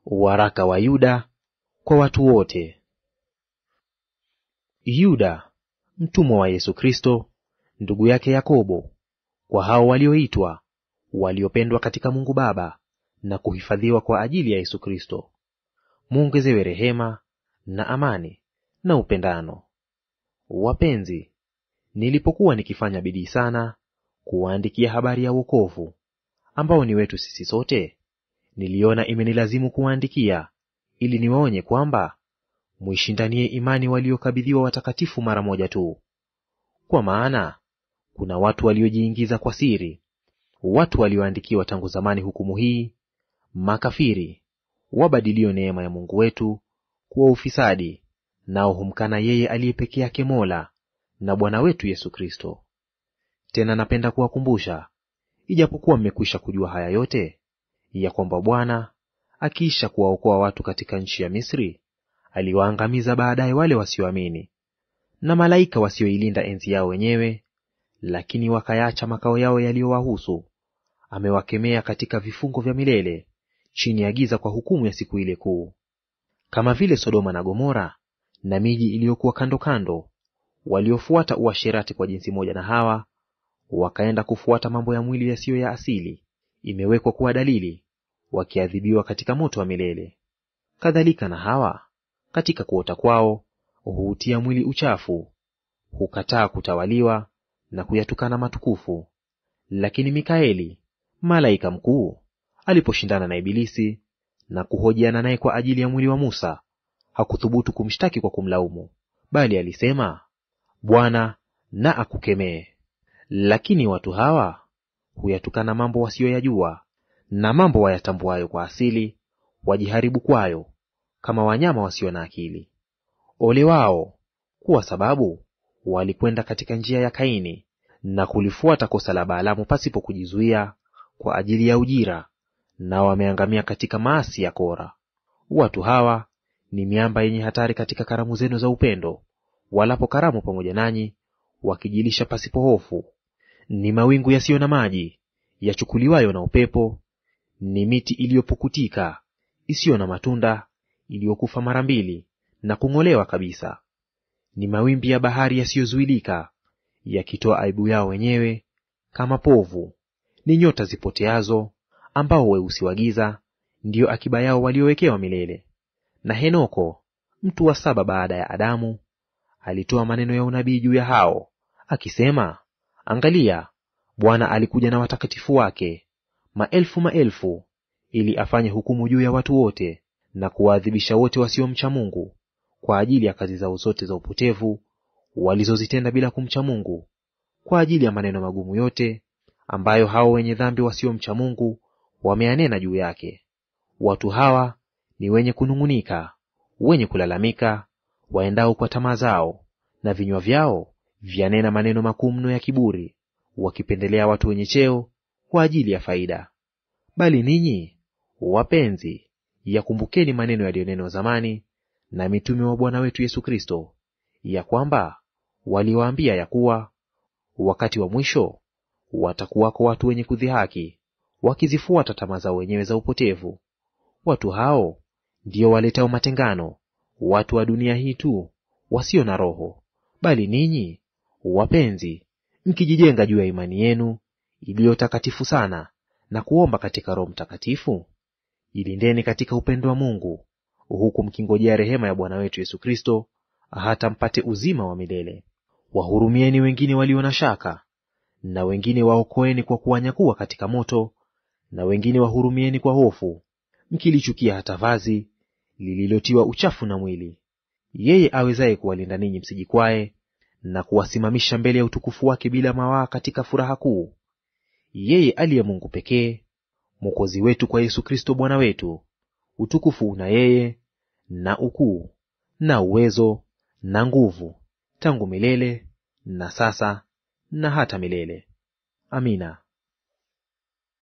Waraka wa Yuda kwa watu wote. Yuda, mtumwa wa Yesu Kristo, ndugu yake Yakobo, kwa hao walioitwa, waliopendwa katika Mungu Baba, na kuhifadhiwa kwa ajili ya Yesu Kristo. Muongezewe rehema na amani na upendano. Wapenzi, nilipokuwa nikifanya bidii sana kuwaandikia habari ya wokovu, ambao ni wetu sisi sote, niliona imenilazimu kuwaandikia, ili niwaonye kwamba mwishindanie imani waliokabidhiwa watakatifu mara moja tu. Kwa maana kuna watu waliojiingiza kwa siri, watu walioandikiwa tangu zamani hukumu hii, makafiri, wabadilio neema ya Mungu wetu kuwa ufisadi, nao humkana yeye aliye peke yake Mola na Bwana wetu Yesu Kristo. Tena napenda kuwakumbusha, ijapokuwa mmekwisha kujua haya yote, ya kwamba Bwana akiisha kuwaokoa watu katika nchi ya Misri, aliwaangamiza baadaye wale wasioamini. Na malaika wasioilinda enzi yao wenyewe, lakini wakayaacha makao yao yaliyowahusu, amewakemea katika vifungo vya milele, chini ya giza kwa hukumu ya siku ile kuu. Kama vile Sodoma na Gomora na miji iliyokuwa kando kando, waliofuata uasherati kwa jinsi moja na Hawa, wakaenda kufuata mambo ya mwili yasiyo ya asili, imewekwa kuwa dalili, wakiadhibiwa katika moto wa milele. Kadhalika na Hawa, katika kuota kwao, huutia mwili uchafu, hukataa kutawaliwa na kuyatukana matukufu. Lakini Mikaeli, malaika mkuu, aliposhindana na Ibilisi na kuhojiana naye kwa ajili ya mwili wa Musa, hakuthubutu kumshtaki kwa kumlaumu, bali alisema, Bwana na akukemee. Lakini watu hawa huyatukana mambo wasiyoyajua, na mambo wayatambuayo kwa asili wajiharibu kwayo, kama wanyama wasio na akili. Ole wao, kwa sababu walikwenda katika njia ya Kaini, na kulifuata kosa la Balaamu pasipo kujizuia, kwa ajili ya ujira, nao wameangamia katika maasi ya Kora. Watu hawa ni miamba yenye hatari katika karamu zenu za upendo, walapo karamu pamoja nanyi, wakijilisha pasipo hofu. Ni mawingu yasiyo na maji, yachukuliwayo na upepo, ni miti iliyopukutika, isiyo na matunda, iliyokufa mara mbili na kung'olewa kabisa. Ni mawimbi ya bahari yasiyozuilika, yakitoa aibu yao wenyewe kama povu. Ni nyota zipoteazo, ambao weusi wa giza ndiyo akiba yao waliowekewa milele. Na Henoko, mtu wa 7 baada ya Adamu, alitoa maneno ya unabii juu ya hao, akisema, Angalia, Bwana alikuja na watakatifu wake, maelfu maelfu, ili afanye hukumu juu ya watu wote, na kuwaadhibisha wote wasiomcha Mungu, kwa ajili ya kazi zao zote za upotevu walizozitenda bila kumcha Mungu, kwa ajili ya maneno magumu yote ambayo hao wenye dhambi wasiomcha Mungu wameanena juu yake. Watu hawa ni wenye kunung'unika, wenye kulalamika, waendao kwa tamaa zao, na vinywa vyao vyanena maneno makuu mno ya kiburi, wakipendelea watu wenye cheo kwa ajili ya faida. Bali ninyi wapenzi, yakumbukeni maneno yaliyonenwa zamani na mitume wa Bwana wetu Yesu Kristo, ya kwamba waliwaambia ya kuwa wakati wa mwisho watakuwako watu wenye kudhihaki, wakizifuata tamaa zao wenyewe za upotevu. Watu hao ndio waletao matengano, watu wa dunia hii tu, wasio na roho. Bali ninyi wapenzi, mkijijenga juu ya imani yenu iliyo takatifu sana, na kuomba katika Roho Mtakatifu, ilindeni katika upendo wa Mungu, huku mkingojea rehema ya Bwana wetu Yesu Kristo, hata mpate uzima wa milele. Wahurumieni wengine walio na shaka, na wengine waokoeni kwa kuwanyakua katika moto, na wengine wahurumieni kwa hofu, mkilichukia hata vazi lililotiwa uchafu na mwili. Yeye awezaye kuwalinda ninyi msijikwae, na kuwasimamisha mbele ya utukufu wake bila mawaa katika furaha kuu. Yeye aliye Mungu pekee, Mwokozi wetu kwa Yesu Kristo Bwana wetu, utukufu una yeye, na ukuu, na uwezo, na nguvu, tangu milele, na sasa, na hata milele. Amina.